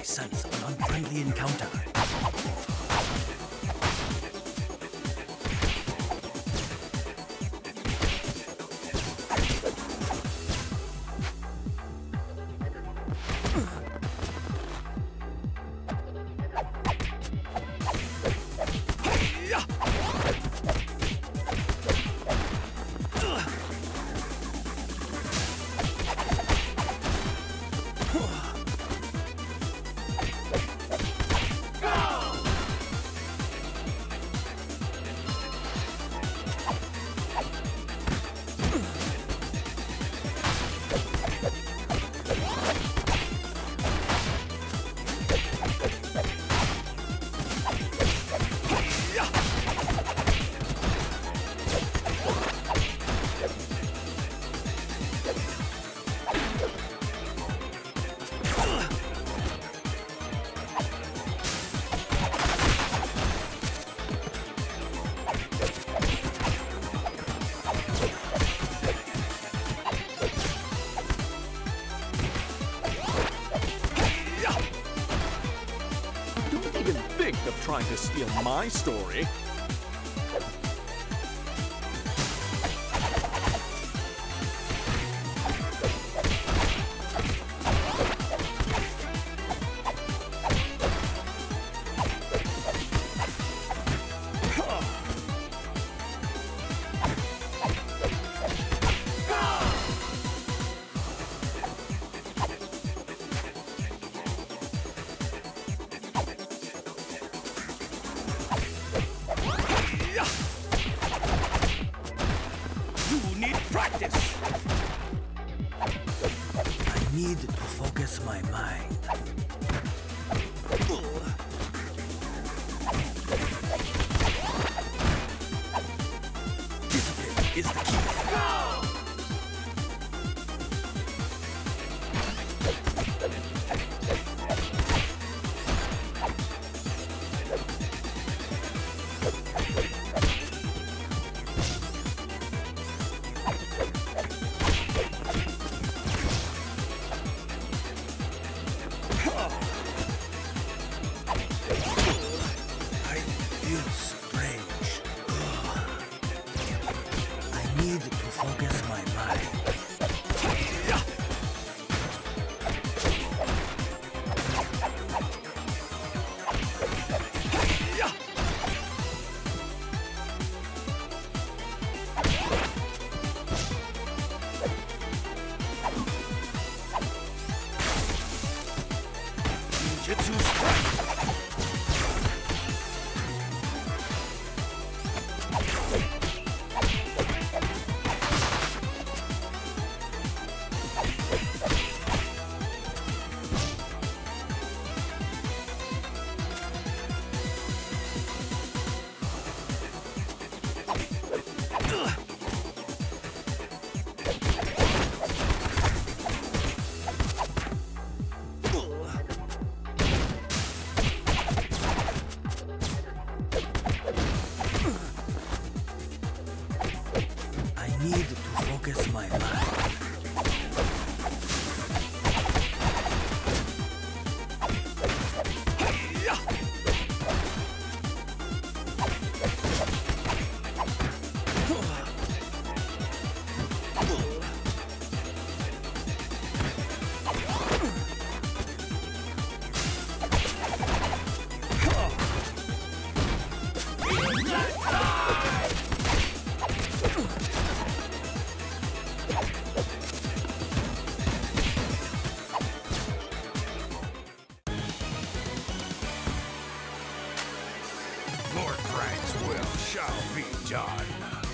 sense an unfriendly encounter. Of trying to steal my story. I need to focus my mind. Discipline is the key. Focus my mind. Ninjutsu strike. I need to focus my mind. Lord Frank's will shall be done.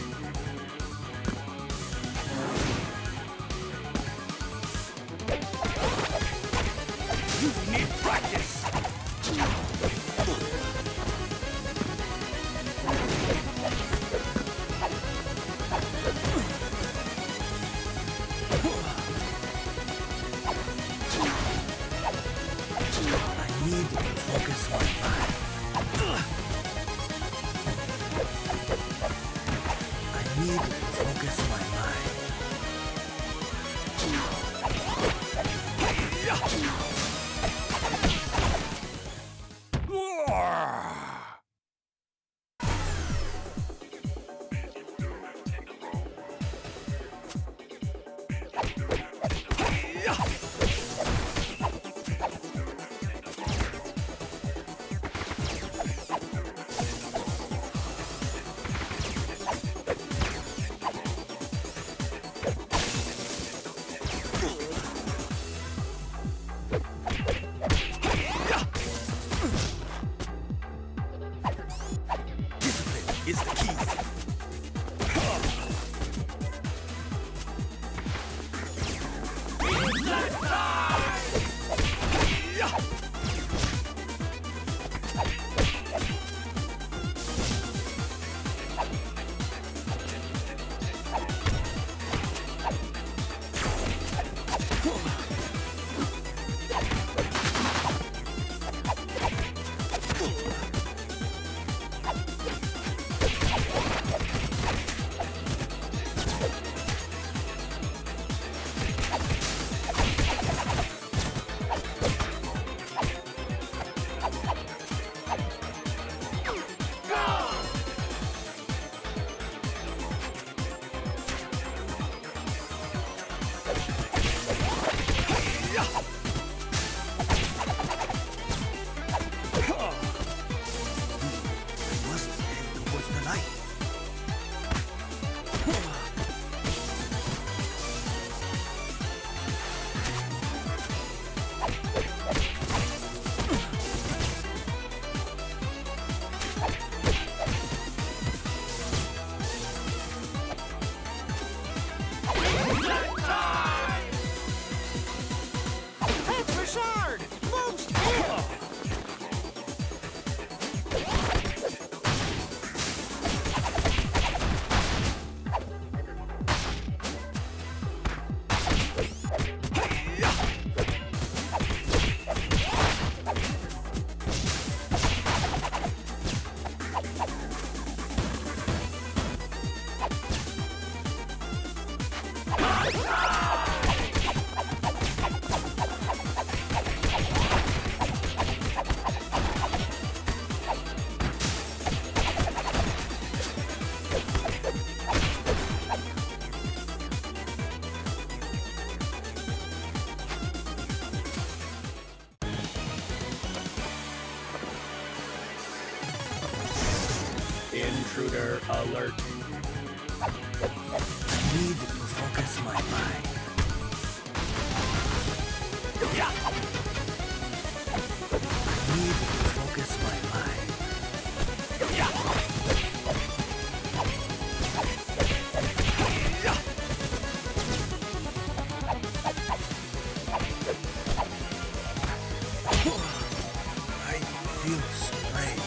You need practice. I need to focus my mind. I need to focus my mind. is the key. Must head towards the light. Hey, Trishard! Move still! Intruder alert. I need to focus my mind. I need to focus my mind. I feel strange.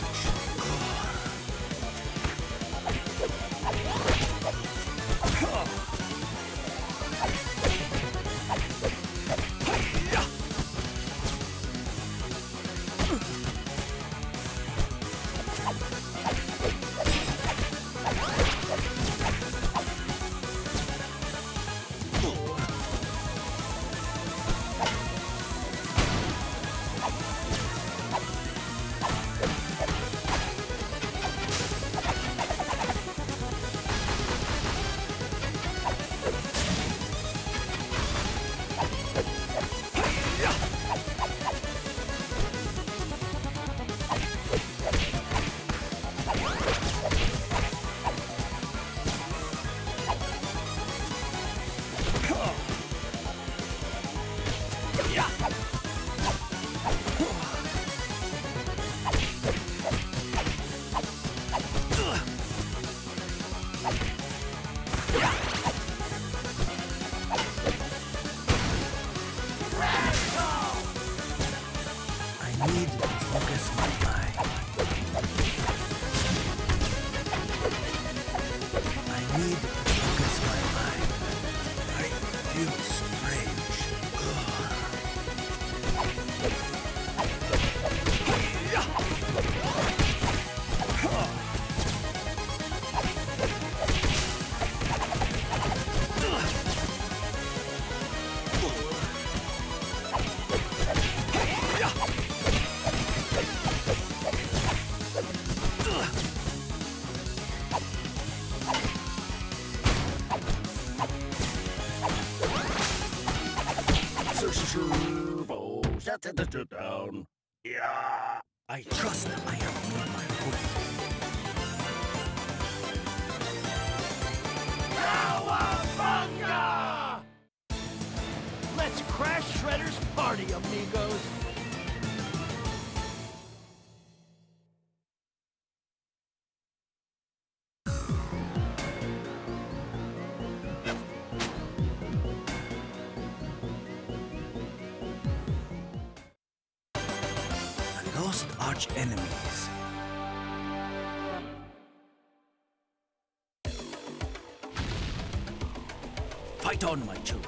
I need to focus my mind. I need to focus my mind. I feel strange. Servo, shut it down. Yeah. I trust I have made my footing. Cowabunga! Let's crash Shredder's party, amigos! lost arch enemies. Fight on, my children.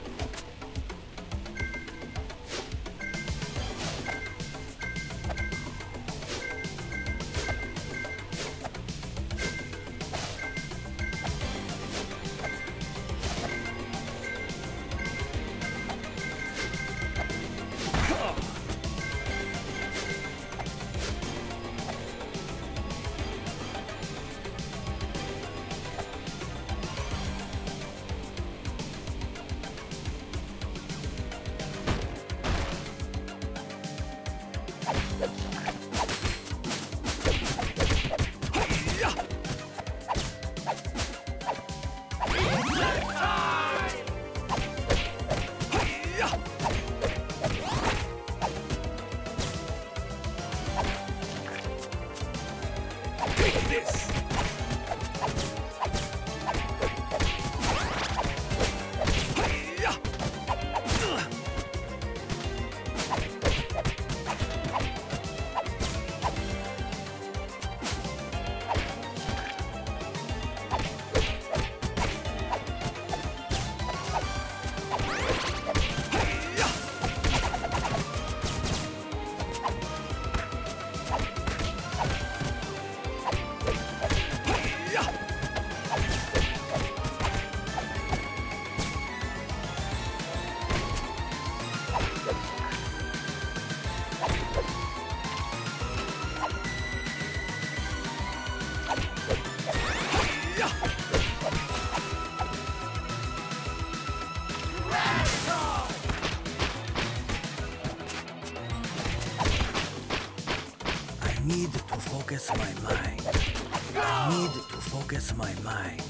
I need to focus my mind. I need to focus my mind.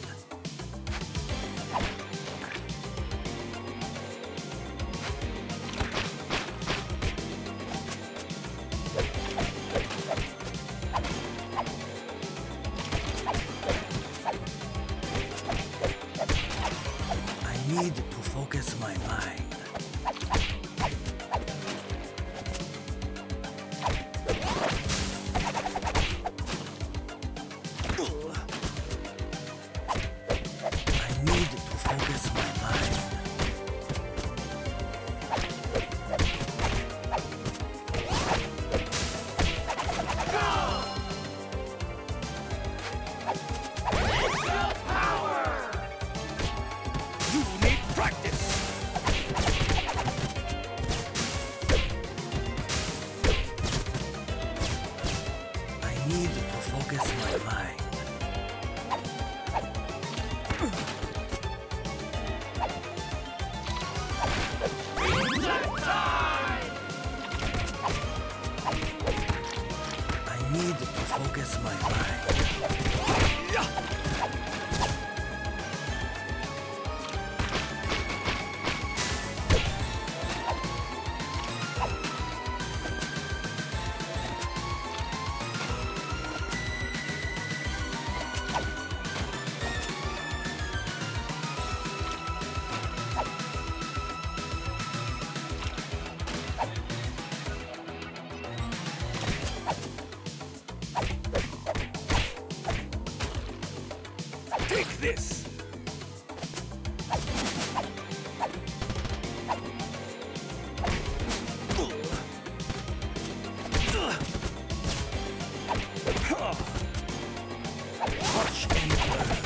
I need to focus my mind. Focus my mind. Take this! Watch and learn.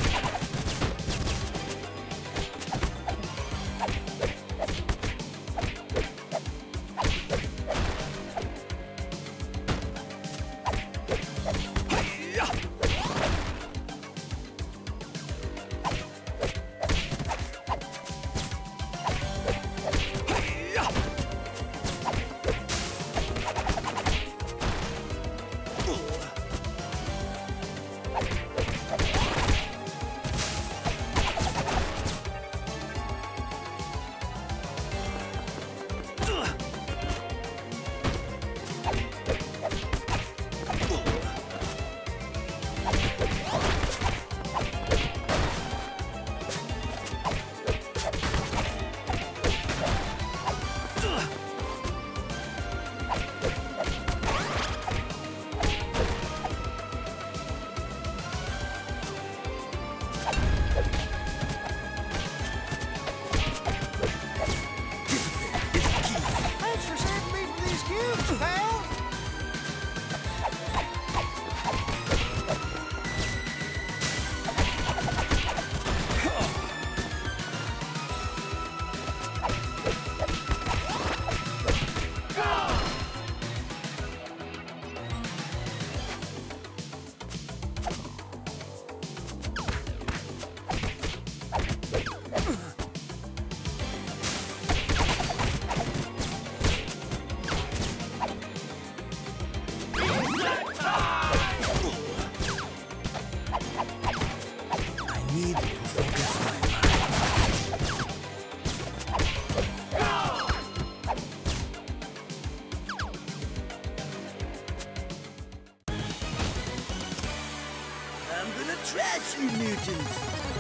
trash, you mutants!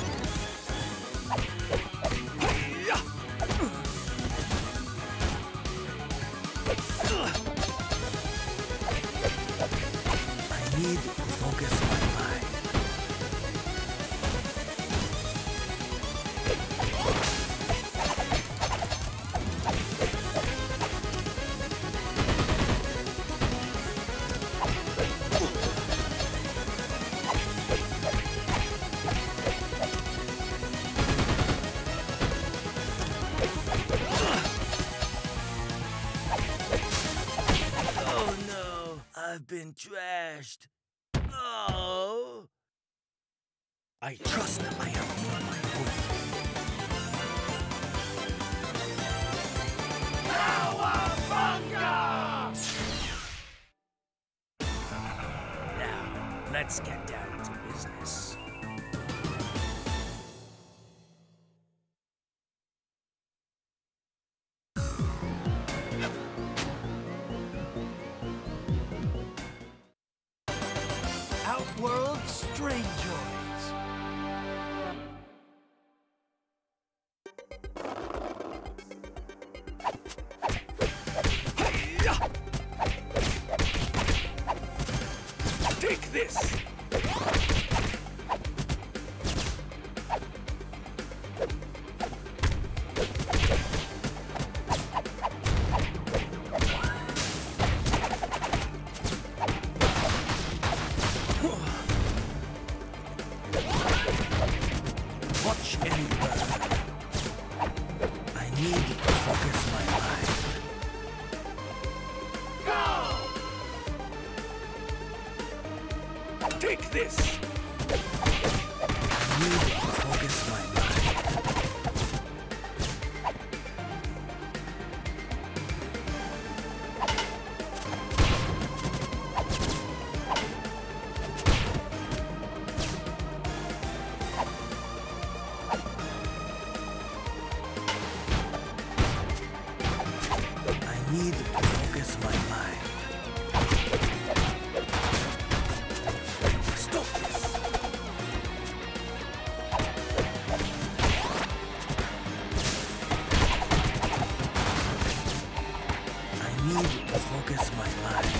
I need to focus my mind. Oh no, I've been trashed. Oh! I trust I have won my oath. Now, let's get down to business. Outworld Strangeoids. Take this! Watch and burn. I need to focus my mind. Take this! I need to focus my mind. I need to focus my mind. Stop this! I need to focus my mind.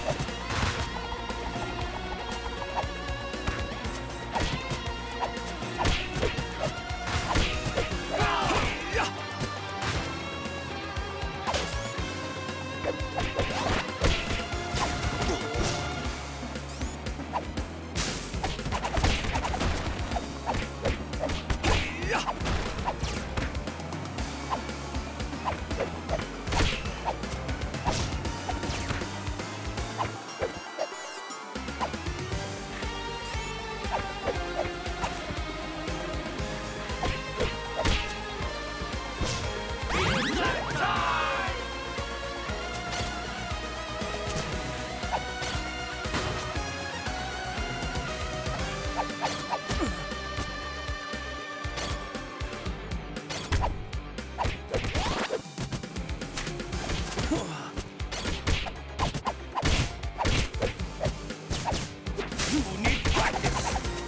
You need practice!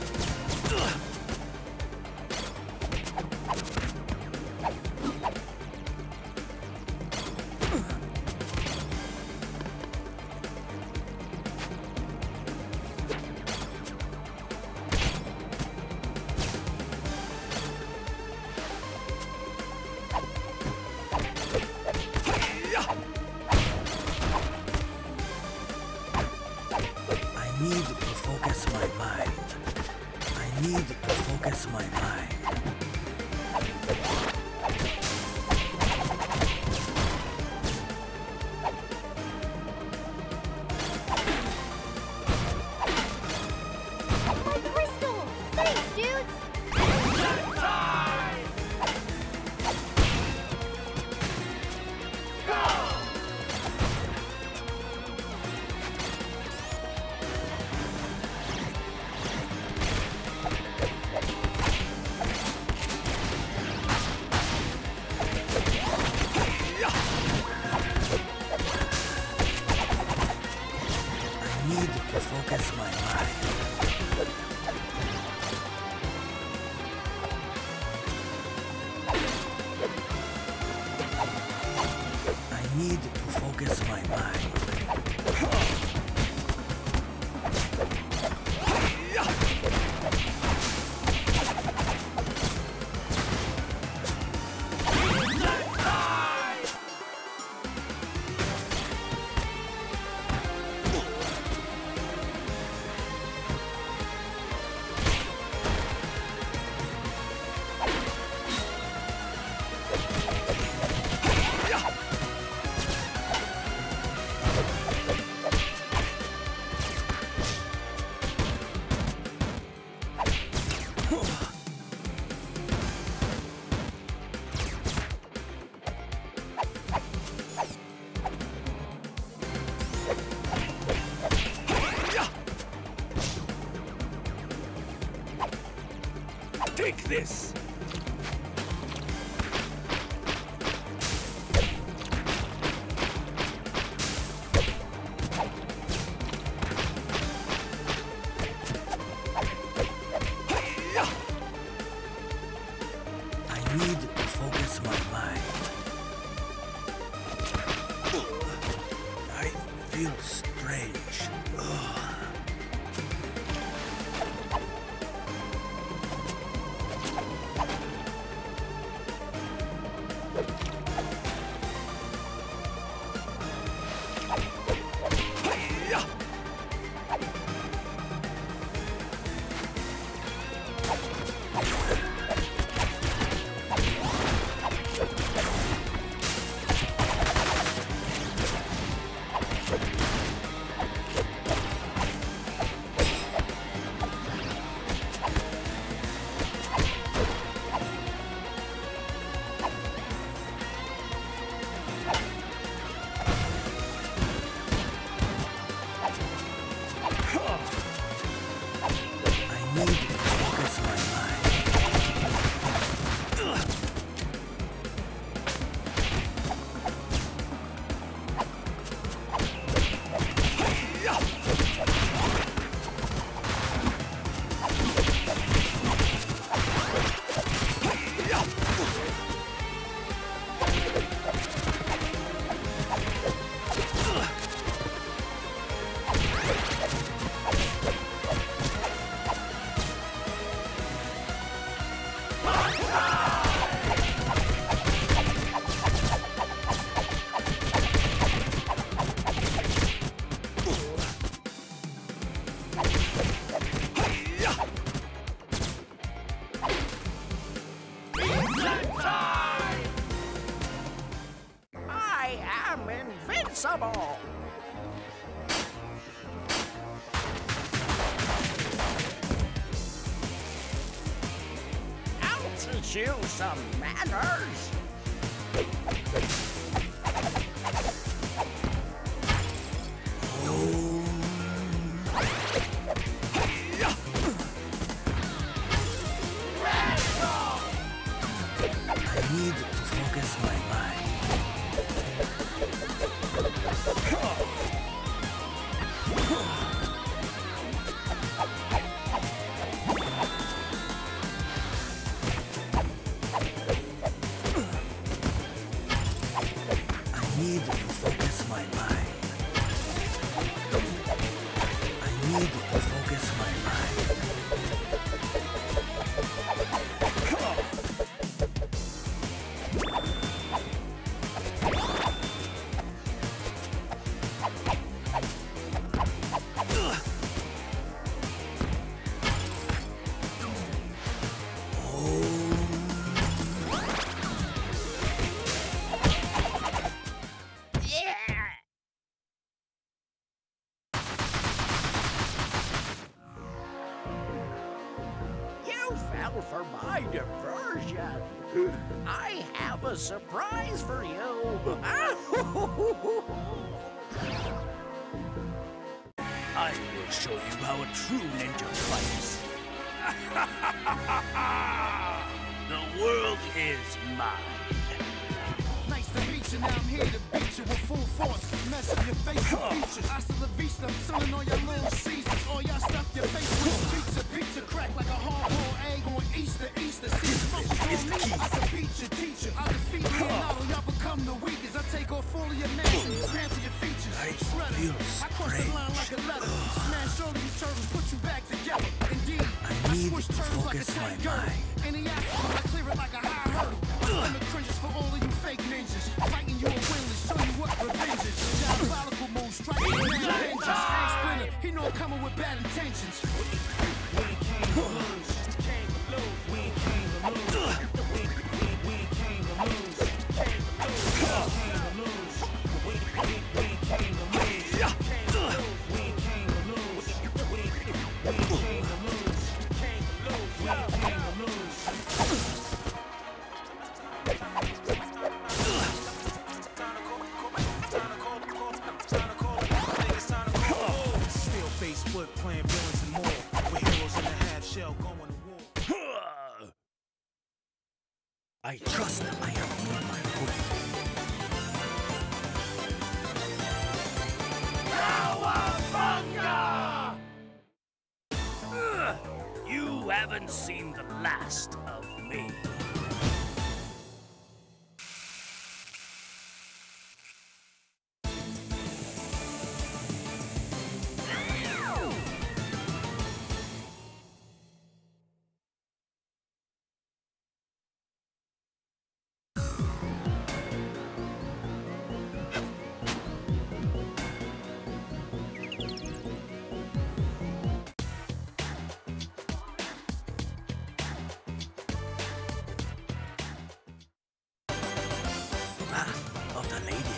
I need to focus my mind. I need to focus my mind. My crystal! Thanks, dudes! I need to focus my mind. Take this. I need to focus my mind. I feel strange. I need to focus my mind. I am invincible! I'll teach you some manners! I need to focus my mind. I need to focus my mind. I need to focus my mind. You fell for my diversion! I have a surprise for you! I will show you how a true ninja fights. The world is mine. Nice to meet you, now I'm here to beat you with full force. Mess up your face with features. Hasta la vista, I'm selling all your little Caesars. All y'all stuff your face with pizza. Pizza crack like a hard-boiled egg on Easter. See, focus on me, I can beat your teacher. I defeat Leonardo, y'all become the weakest. I take off all of your nations, dismantle your features. I Shred feel it. I cross the line like a letter. Smash all of you turtles, put you back together. Indeed, I need switch to turns like a focus my tank girdle. mind. Any obstacle, I clear it like a high hurdle. I'm the cringes for all of you fake ninjas. Fighting you are winless, show you what revenge is. Diabolical moves, striking mad vengeance. Hank Splinter, he know I'm coming with bad intentions. We came to lose. We came to lose. We came to lose. Split, playing villains and more. With heroes in the half shell going I trust I have made my point. You haven't seen the last of me. Wrath of the Lady.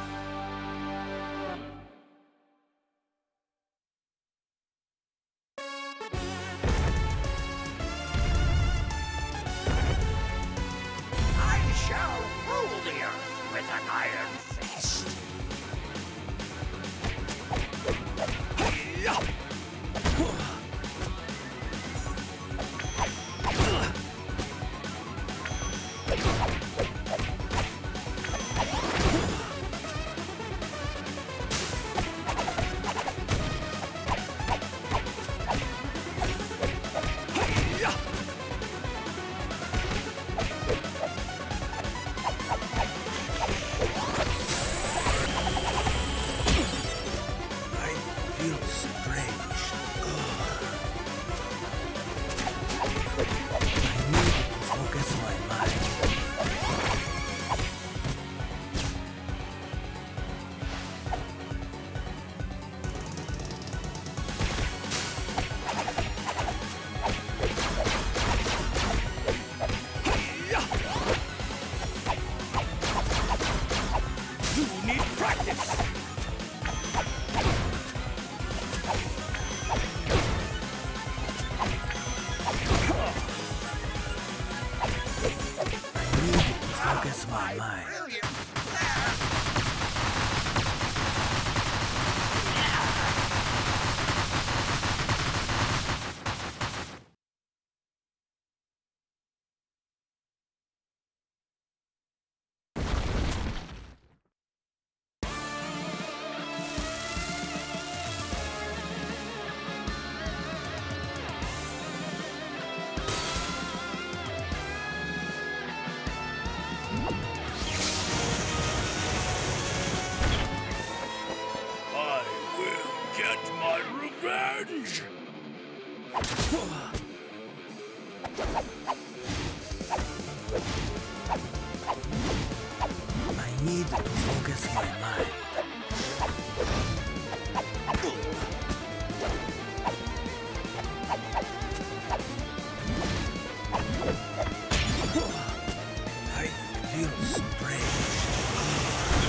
I shall rule the earth with an iron fist. I feel strange. I need to focus my mind. You need practice. I need to focus my mind. I will get my revenge. I need to focus my mind. I feel strange.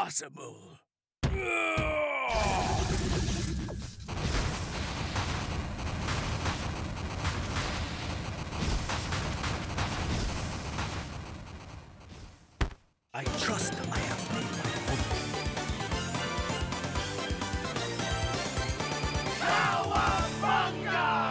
impossible. I trust I have made my own. Cowabunga!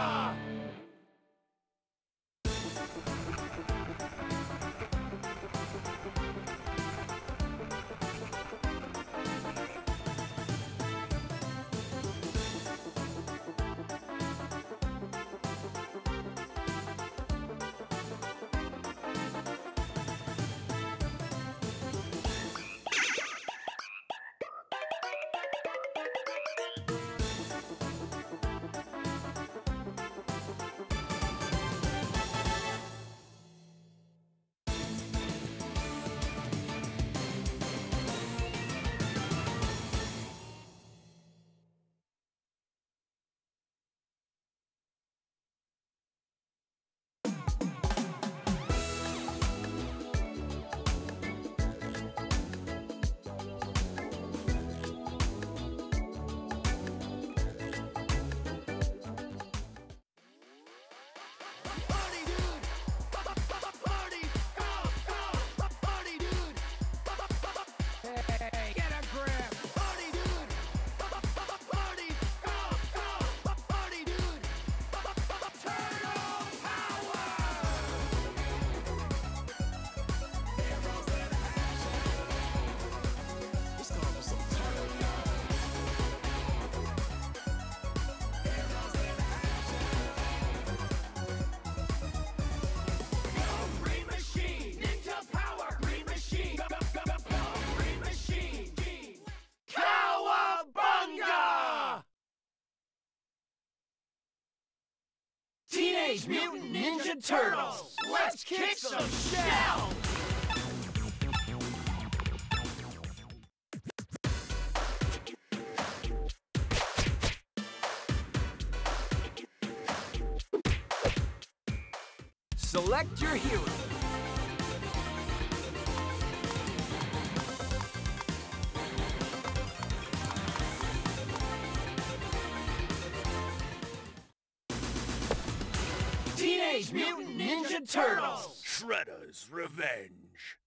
Teenage Mutant Ninja Turtles! Let's kick some shell! Select your hero. Teenage Mutant Ninja Turtles! Shredder's Revenge.